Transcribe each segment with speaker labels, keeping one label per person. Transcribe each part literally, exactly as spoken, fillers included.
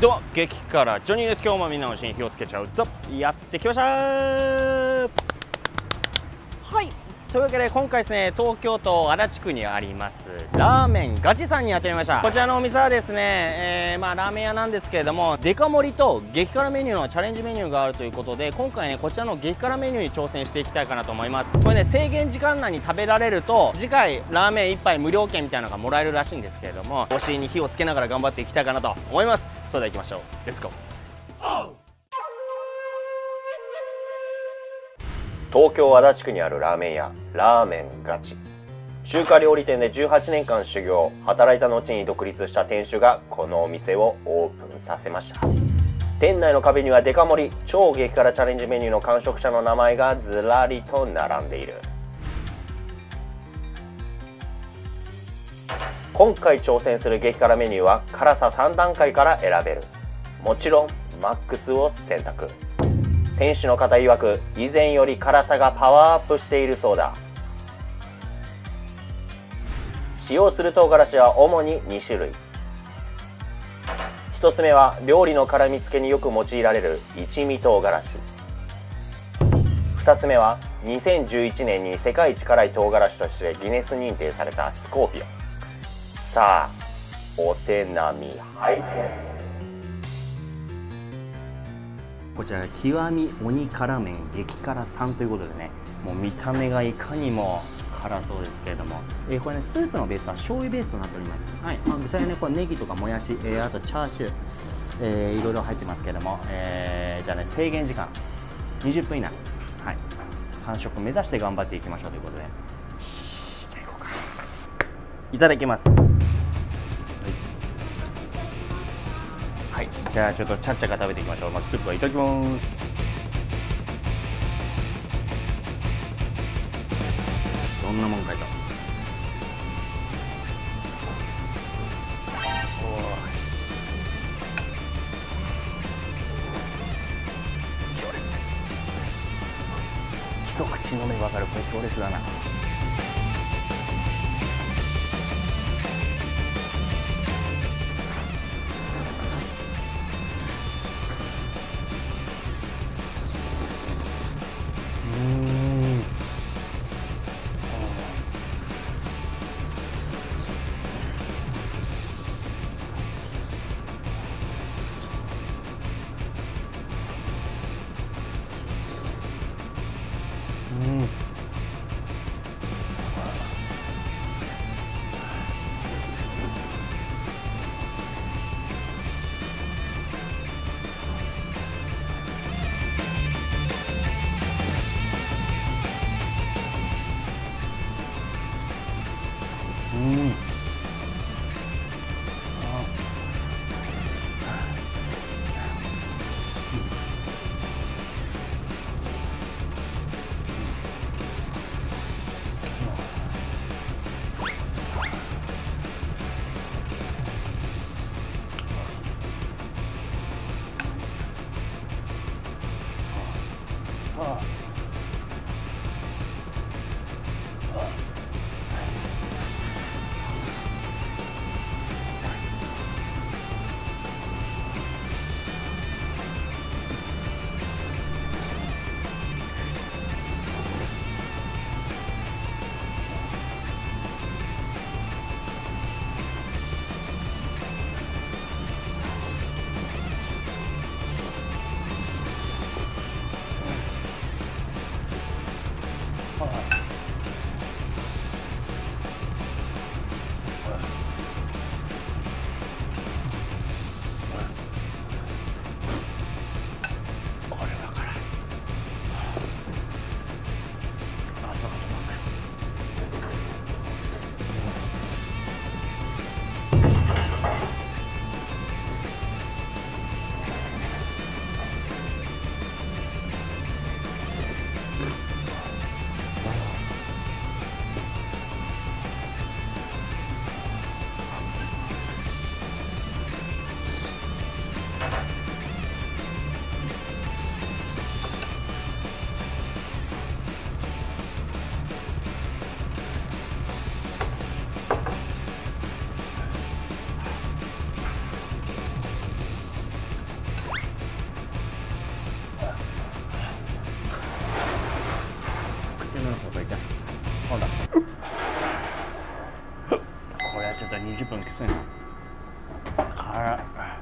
Speaker 1: どうも激辛ジョニーです。今日もみんなの推しに火をつけちゃうぞ。やってきましたー。はい、というわけで今回ですね、東京都足立区にありますラーメンガチさんにやってみました。こちらのお店はですね、えー、まあラーメン屋なんですけれども、デカ盛りと激辛メニューのチャレンジメニューがあるということで、今回ねこちらの激辛メニューに挑戦していきたいかなと思います。これね、制限時間内に食べられると次回ラーメンいっぱい無料券みたいなのがもらえるらしいんですけれども、お尻に火をつけながら頑張っていきたいかなと思います。それでは行きましょう。レッツゴー。東京足立区にあるラーメン屋ラーメンガチ。中華料理店でじゅうはちねんかん修行、働いた後に独立した店主がこのお店をオープンさせました。店内の壁にはデカ盛り超激辛チャレンジメニューの完食者の名前がずらりと並んでいる。今回挑戦する激辛メニューは辛ささんだんかいから選べる。もちろんマックスを選択。店主の方曰く以前より辛さがパワーアップしているそうだ。使用する唐辛子は主ににしゅるい。ひとつめは料理の辛み付けによく用いられる一味唐辛子。ふたつめはにせんじゅういちねんに世界一辛い唐辛子としてギネス認定されたスコーピオン。さあお手並み拝見。こちら極み鬼辛麺激辛さんということでね、もう見た目がいかにも辛そうですけれども、えー、これねスープのベースは醤油ベースとなっております。はい、まあ、具材はねこれネギとかもやし、えー、あとチャーシュー、えー、いろいろ入ってますけれども、えー、じゃあね制限時間にじゅっぷん以内、はい、完食目指して頑張っていきましょうということで、じゃあ行こうか。いただきます。はい、じゃあちょっとちゃっちゃか食べていきましょう。まずスープはいただきます。どんなもんかいと。強烈。一口飲めば分かる、これ強烈だな。うんうんときついな。辛い。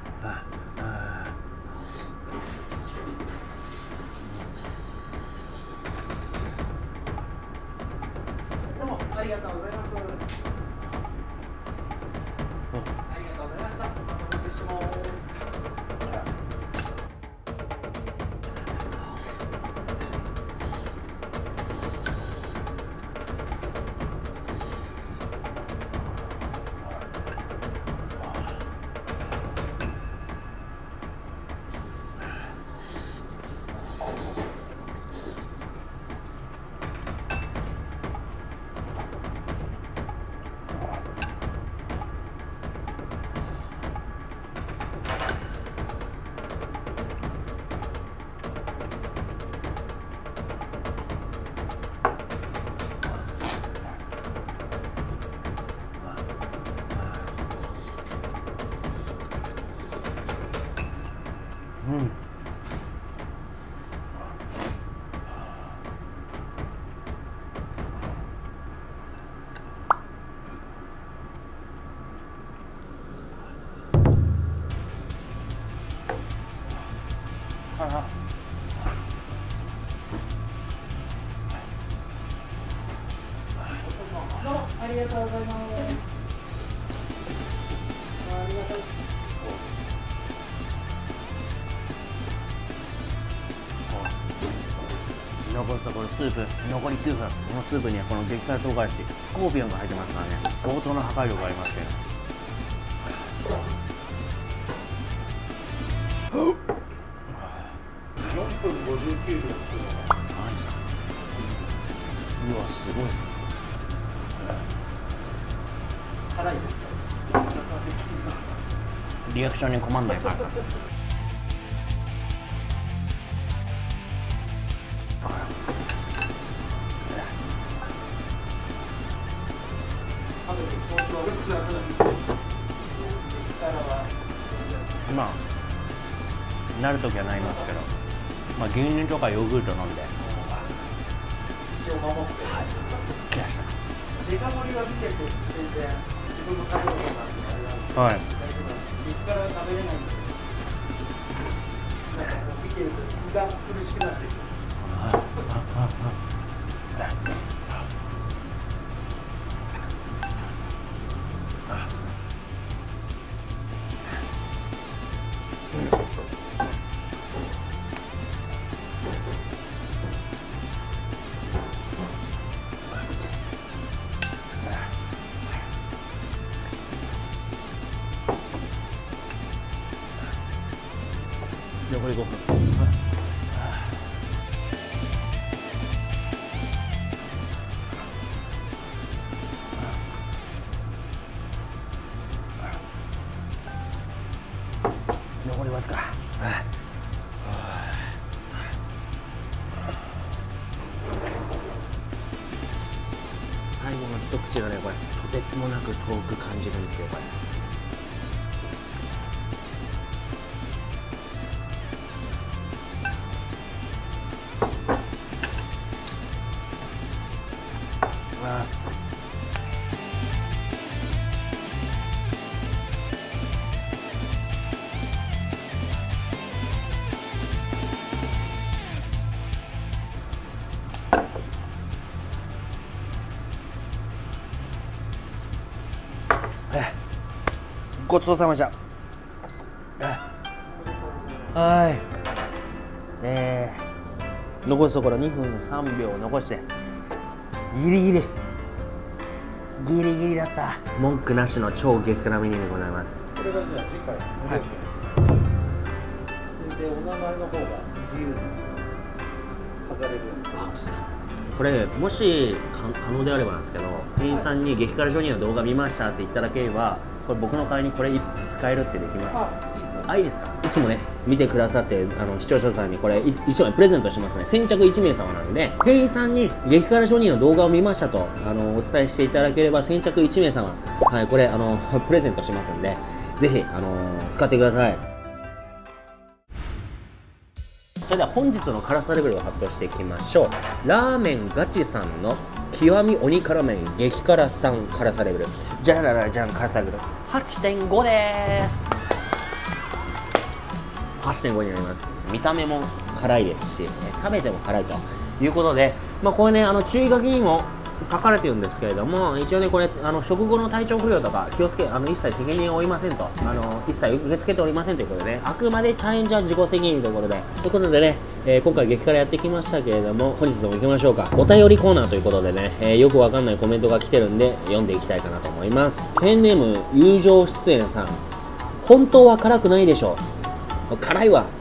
Speaker 2: どうもありがとうございます。ありがとうございました。またお願いします。
Speaker 1: うん。辛い。
Speaker 2: どうもありがとうございます。ありがとう。
Speaker 1: 残すところスープ残りきゅうふん。このスープにはこの激辛唐辛子スコーピオンが入ってますからね、相当の破壊力がありますけど。よんぷんごじゅうきゅうびょうっていうのが何ですか。うわすごい。
Speaker 2: 辛いですか。
Speaker 1: リアクションに困んないから。まあなるときはなりますけど、まあ、牛乳とかヨーグルト飲んで
Speaker 2: 一応守って、はい、
Speaker 1: ケアしてます。
Speaker 2: デカ盛りは見てて全然自分の体力があるんで、
Speaker 1: はい、
Speaker 2: 大丈夫なんです。激辛は食べれないんで、なんかこう見てると胃が苦しくなってくる。
Speaker 1: 残りごふん。残りわずか。最後の一口がね、これとてつもなく遠く感じるんですよ、これ。ああ、ごちそうさまでした。はい、えー、残すところにふんさんびょう残してギリギリギリギリだった。文句なしの超激辛メニューでございます。
Speaker 2: これがじゃあ次回のお料理です。それでお名前の方が自由に飾れるんですか。
Speaker 1: これもし可能であればなんですけど、店員さんに激辛ジョニーの動画見ましたって言っていただければ、これ僕の代わりにこれ使えるってできます。あ、いいですか。いつもね見てくださってあの視聴者さんにこれいちまいプレゼントしますね。先着いちめいさまなんで、店員さんに激辛ジョニーの動画を見ましたとあのお伝えしていただければ先着いちめいさま、はい、これあのプレゼントしますんで、ぜひあの使ってください。それでは本日の辛さレベルを発表していきましょう。ラーメンガチさんの極み鬼辛麺激辛さん辛さレベルじゃらららじゃん辛さレベル はちてんご です。はちてんご になります。見た目も辛いですし、食べても辛いということで、まあ、これね、あの注意書きにも書かれてるんですけれども、一応ね、これあの食後の体調不良とか気をつけ、あの一切責任を負いませんと、あの一切受け付けておりませんということでね、あくまでチャレンジは自己責任ということで、ということでね、えー、今回激辛やってきましたけれども、本日も行きましょうか。お便りコーナーということでね、えー、よくわかんないコメントが来てるんで読んでいきたいかなと思います。ペンネーム友情出演さん、本当は辛くないでしょう。辛いわ。